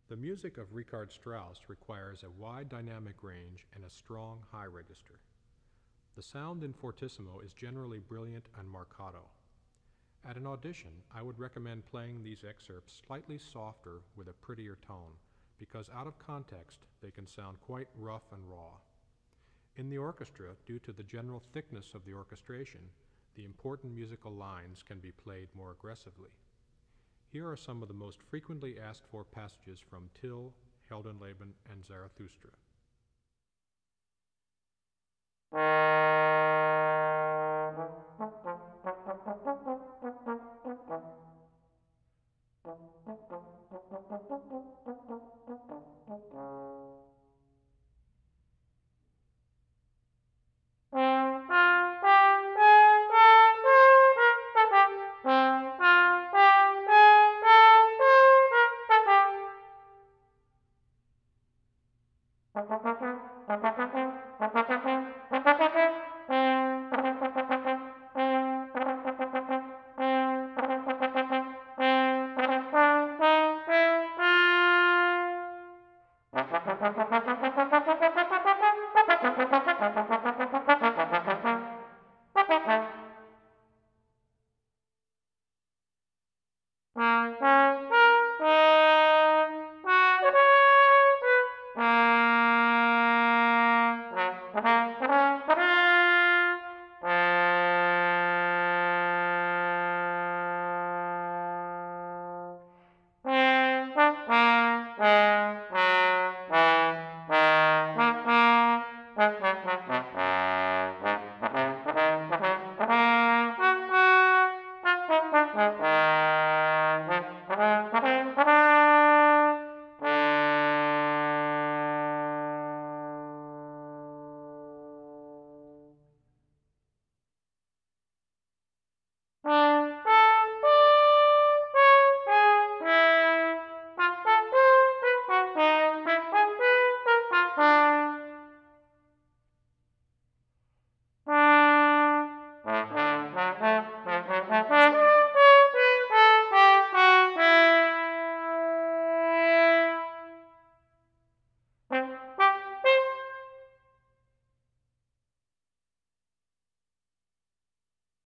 The music of Richard Strauss requires a wide dynamic range and a strong high register. The sound in fortissimo is generally brilliant and marcato. At an audition, I would recommend playing these excerpts slightly softer with a prettier tone, because out of context they can sound quite rough and raw. In the orchestra, due to the general thickness of the orchestration, the important musical lines can be played more aggressively. Here are some of the most frequently asked for passages from Till, Heldenleben, and Zarathustra.